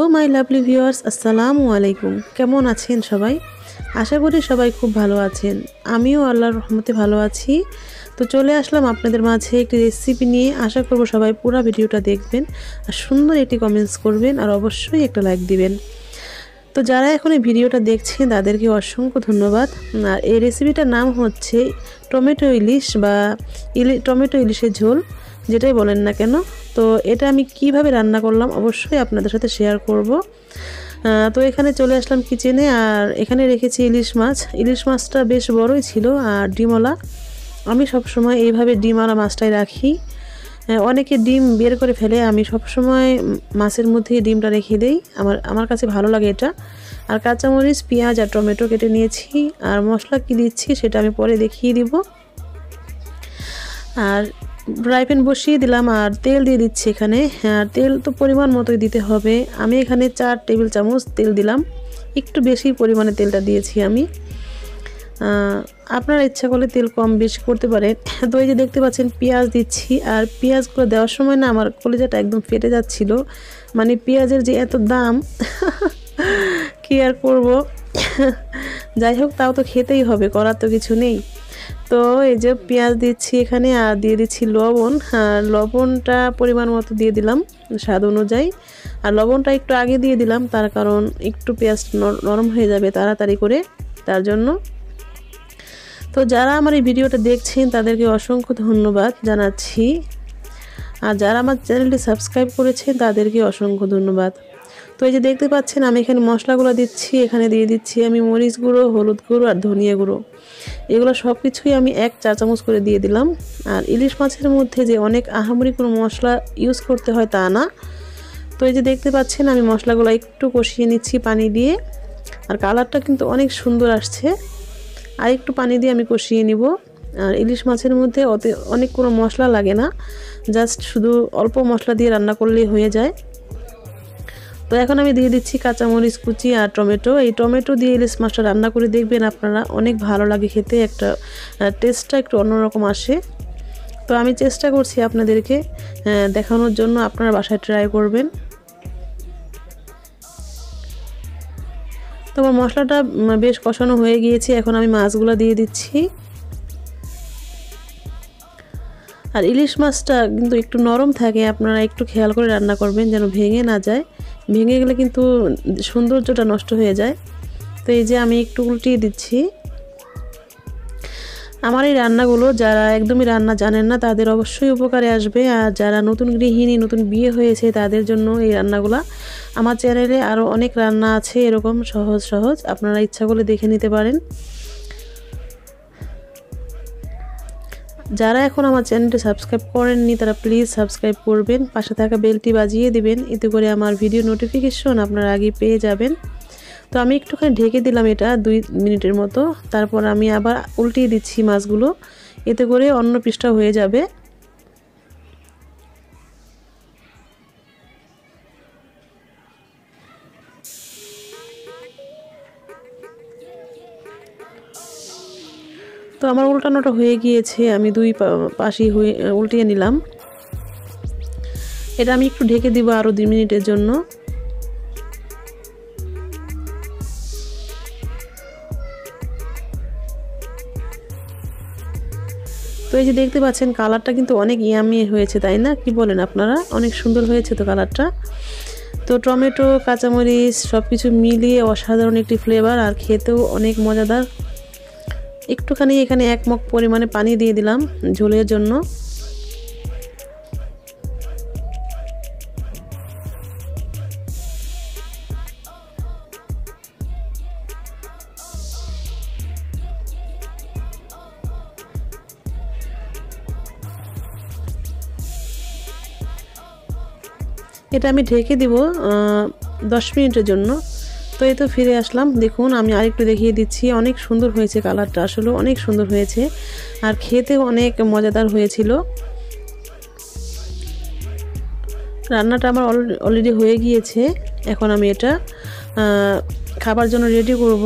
My lovely viewers, আসসালামু আলাইকুম। কেমন আছেন সবাই? আশা করি সবাই খুব ভালো আছেন। আমিও আল্লাহর রহমতে ভালো আছি। তো চলে আসলাম আপনাদের মাঝে একটি রেসিপি নিয়ে। আশা করব সবাই পুরো ভিডিওটা দেখবেন আর সুন্দর একটি কমেন্টস করবেন আর অবশ্যই একটা লাইক দিবেন। তো যারা এখন এই ভিডিওটা দেখছেন তাদেরকে অসংখ্য ধন্যবাদ। আর এই রেসিপিটার নাম হচ্ছে টমেটো ইলিশ বা টমেটো ইলিশের ঝোল, যেটাই বলেন না কেন। তো এটা আমি কিভাবে রান্না করলাম অবশ্যই আপনাদের সাথে শেয়ার করব। তো এখানে চলে আসলাম কিচেনে, আর এখানে রেখেছি ইলিশ মাছ। ইলিশ মাছটা বেশ বড়ই ছিল আর ডিমওয়ালা। আমি সবসময় এইভাবে ডিমওয়ালা মাছটাই রাখি। অনেকে ডিম বের করে ফেলে, আমি সবসময় মাছের মধ্যে ডিমটা রেখে দেই। আমার কাছে ভালো লাগে এটা। আর কাঁচামরিচ, পেঁয়াজ আর টমেটো কেটে নিয়েছি। আর মশলা কী দিচ্ছি সেটা আমি পরে দেখিয়ে দিব। আর ফ্রাই প্যান বসিয়ে দিলাম আর তেল দিয়ে দিচ্ছি এখানে। তেল তো পরিমাণ মতোই দিতে হবে। আমি এখানে 4 টেবিল চামচ তেল দিলাম, একটু বেশি পরিমাণে তেলটা দিয়েছি আমি। আপনারা ইচ্ছা করলে তেল কম বেশি করতে পারেন। তো এই যে দেখতে পাচ্ছেন পেঁয়াজ দিচ্ছি, আর পেঁয়াজগুলো দেওয়ার সময় না আমার কলিজাটা একদম ফেটে যাচ্ছিল। মানে পেঁয়াজের যে এত দাম কি আর করব, যাই হোক তাও তো খেতেই হবে, করার তো কিছু নেই। তো এই যে পেঁয়াজ দিচ্ছি এখানে, আর দিয়ে দিচ্ছি লবণ। আর লবণটা পরিমাণ মতো দিয়ে দিলাম স্বাদ অনুযায়ী। আর লবণটা একটু আগে দিয়ে দিলাম, তার কারণ একটু পেঁয়াজ নরম হয়ে যাবে তাড়াতাড়ি করে, তার জন্য। তো যারা আমার এই ভিডিওটা দেখছেন তাদেরকে অসংখ্য ধন্যবাদ জানাচ্ছি। আর যারা আমার চ্যানেলটি সাবস্ক্রাইব করেছেন তাদেরকে অসংখ্য ধন্যবাদ। তো এই যে দেখতে পাচ্ছেন আমি এখানে মশলাগুলো দিচ্ছি। এখানে দিয়ে দিচ্ছি আমি মরিচ গুঁড়ো, হলুদ গুঁড়ো আর ধনিয়া গুঁড়ো। এগুলো সব কিছুই আমি 1 চা চামচ করে দিয়ে দিলাম। আর ইলিশ মাছের মধ্যে যে অনেক আহামরি কোনো মশলা ইউজ করতে হয় তা না। তো এই যে দেখতে পাচ্ছেন আমি মশলাগুলো একটু কষিয়ে নিচ্ছি পানি দিয়ে। আর কালারটা কিন্তু অনেক সুন্দর আসছে। আর একটু পানি দিয়ে আমি কষিয়ে নিব। আর ইলিশ মাছের মধ্যে অনেক কোনো মশলা লাগে না, জাস্ট শুধু অল্প মশলা দিয়ে রান্না করলেই হয়ে যায়। তো এখন আমি দিয়ে দিচ্ছি কাঁচামরিচ কুচি আর টমেটো। এই টমেটো দিয়ে ইলিশ মাছটা রান্না করে দেখবেন আপনারা, অনেক ভালো লাগে খেতে, একটা টেস্টটা একটু অন্যরকম আসে। তো আমি চেষ্টা করছি আপনাদেরকে দেখানোর জন্য, আপনারা বাসায় ট্রাই করবেন। তো আমার মশলাটা বেশ কষানো হয়ে গিয়েছে, এখন আমি মাছগুলো দিয়ে দিচ্ছি। আর ইলিশ মাছটা কিন্তু একটু নরম থাকে, আপনারা একটু খেয়াল করে রান্না করবেন যেন ভেঙে না যায়। ভেঙে গেলে কিন্তু সৌন্দর্যটা নষ্ট হয়ে যায়। তো এই যে আমি একটু উল্টিয়ে দিচ্ছি। আমার এই রান্নাগুলো যারা একদমই রান্না জানেন না তাদের অবশ্যই উপকারে আসবে। আর যারা নতুন গৃহিণী, নতুন বিয়ে হয়েছে তাদের জন্য এই রান্নাগুলো। আমার চ্যানেলে আরও অনেক রান্না আছে এরকম সহজ সহজ, আপনারা ইচ্ছা করলে দেখে নিতে পারেন। যারা এখন আমার চ্যানেলটি সাবস্ক্রাইব করেননি তারা প্লিজ সাবস্ক্রাইব করবেন, পাশে থাকা বেলটি বাজিয়ে দিবেন, এতে করে আমার ভিডিও নোটিফিকেশন আপনারা আগে পেয়ে যাবেন। তো আমি একটুখানি ঢেকে দিলাম এটা 2 মিনিটের মতো। তারপর আমি আবার উল্টিয়ে দিচ্ছি মাছগুলো, এতে করে অন্য পিসটা হয়ে যাবে। তো আমার উল্টানোটা হয়ে গিয়েছে, আমি 2 পাশই উল্টিয়ে নিলাম। এটা আমি একটু ঢেকে দিব আরও 2 মিনিটের জন্য। তো এই যে দেখতে পাচ্ছেন কালারটা কিন্তু অনেক ইয়ামি হয়েছে, তাই না? কি বলেন আপনারা? অনেক সুন্দর হয়েছে তো কালারটা। তো টমেটো, কাঁচামরিচ সব কিছু মিলিয়ে অসাধারণ একটি ফ্লেভার, আর খেতেও অনেক মজাদার। একটুখানি এখানে 1 মগ পরিমাণে পানি দিয়ে দিলাম ঝোলের জন্য। এটা আমি ঢেকে দিব 10 মিনিটের জন্য। তো এই তো ফিরে আসলাম, দেখুন আমি আরেকটু দেখিয়ে দিচ্ছি। অনেক সুন্দর হয়েছে কালারটা, আসলে অনেক সুন্দর হয়েছে, আর খেতেও অনেক মজাদার হয়েছিল। রান্নাটা আমার অলরেডি হয়ে গিয়েছে। এখন আমি এটা খাবার জন্য রেডি করব।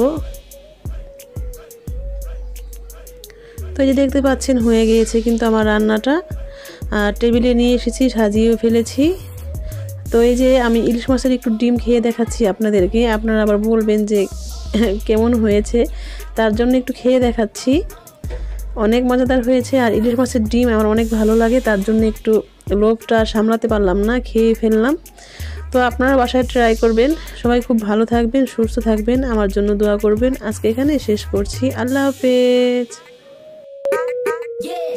তো এই যে দেখতে পাচ্ছেন হয়ে গিয়েছে কিন্তু আমার রান্নাটা। টেবিলে নিয়ে এসেছি, সাজিয়েও ফেলেছি। তো এই যে আমি ইলিশ মাছের একটু ডিম খেয়ে দেখাচ্ছি আপনাদেরকে, আপনারা আবার বলবেন যে কেমন হয়েছে, তার জন্য একটু খেয়ে দেখাচ্ছি। অনেক মজাদার হয়েছে। আর ইলিশ মাছের ডিম আমার অনেক ভালো লাগে, তার জন্য একটু লোভটা সামলাতে পারলাম না, খেয়ে ফেললাম। তো আপনারা বাসায় ট্রাই করবেন। সবাই খুব ভালো থাকবেন, সুস্থ থাকবেন, আমার জন্য দোয়া করবেন। আজকে এখানে শেষ করছি। আল্লাহ হাফেজ।